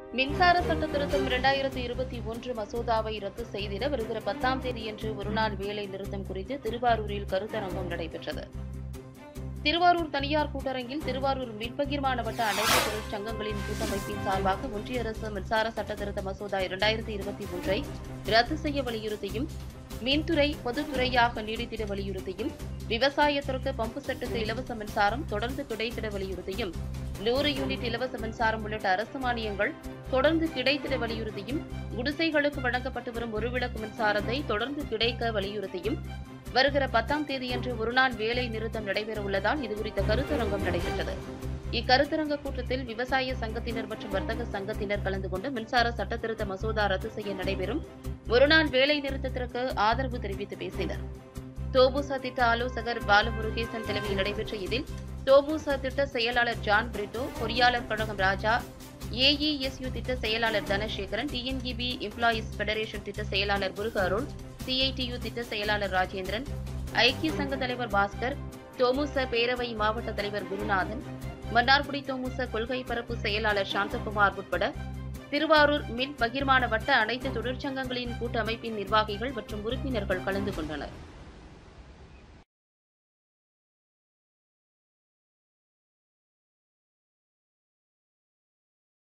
மின்சார சட்ட திருத்தம் 2021 மசோதாவை ரத்து செய்திட வருகிற 10ஆம் தேதியன்று ஒருநாள் வேலை நிறுத்தம் குறித்து திருவாரூரில் கருத்தரங்கம் நடைபெற்றது. திருவாரூர் தனியார் கூட்டரங்கில் திருவாரூர் மின்பகிர்மான வட்ட அனைத்து தொழிற்சங்கங்களின் கூட்டமைப்பின் சார்பாக ஒன்றிய அரசு மின்சார சட்ட திருத்த மசோதா 2021 ரத்து செய்ய வலியுறுத்தியும், மின்துறை பொதுத்துறையாக நீடித்திட வலியுறுத்தியும், விவசாயத்திற்கு பம்பு செட்டுக்கு இலவச மின்சாரம் தொடர்ந்து கிடைத்திட வலியுறுத்தியும், 100 யூனிட் இலவச மின்சாரம் உள்ளிட்ட அரசு மானியங்கள் தொடர்ந்து கிடைத்திட வலியுறுத்தியும், குடிசைகளுக்கு வழங்கப்பட்டு வரும் ஒரு விளக்கு மின்சாரத்தை தொடர்ந்து கிடைக்க வலியுறுத்தியும் வருகிற 10ஆம் தேதியன்று ஒருநாள் வேலை நிறுத்தம் நடைபெறவுள்ளதால் இதுகுறித்த கருத்தரங்கம் நடைபெற்றது. இக்கருத்தரங்க கூட்டத்தில் விவசாய சங்கத்தினர் மற்றும் வர்த்தக சங்கத்தினர் கலந்து கொண்டு மின்சார சட்ட திருத்த மசோதா ரத்து செய்ய நடைபெறும் ஒருநாள் வேலை நிறுத்தத்திற்கு ஆதரவு தெரிவித்து பேசினர். தோபூசா திட்ட ஆலோசகர் பாலமுருகேசன் தலைமையில் நடைபெற்ற இதில் தோபூசா திட்ட செயலாளர் ஜான் பிரிட்டோ, பொறியாளர் கழகம் ராஜா, ஏஇஎஸ்யூ திட்ட செயலாளர் தனசேகரன், டிஎன்இபி எம்ப்ளாயீஸ் பெடரேஷன் திட்ட செயலாளர் முருக அருள், சிஐடியு திட்ட செயலாளர் ராஜேந்திரன், ஐக்கிய சங்க தலைவர் பாஸ்கர், தோமுச பேரவை மாவட்ட தலைவர் குருநாதன், மன்னார்குடி தோமுச கொள்கை பரப்பு செயலாளர் சாந்தகுமார் உட்பட திருவாரூர் மின் பகிர்மான வட்ட அனைத்து தொழிற்சங்கங்களின் கூட்டமைப்பின் நிர்வாகிகள் மற்றும் உறுப்பினர்கள் கலந்து கொண்டனர்.